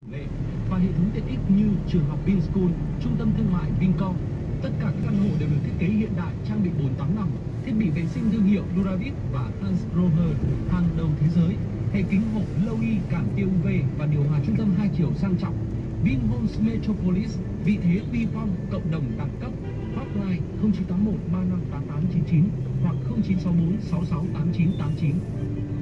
và hệ thống tiện ích như trường học Vinschool, trung tâm thương mại Vincom. Tất cả các căn hộ đều được thiết kế hiện đại, trang bị bồn tắm nằm, thiết bị vệ sinh thương hiệu Duravit và Hans Grohe hàng đầu thế giới, hệ kính hộp lâu y cản tia UV và điều hòa trung tâm 2 chiều sang trọng. Vinhomes Metropolis, vị thế uy phong, cộng đồng đẳng cấp. Hotline 0981 358899 hoặc 0964 668989.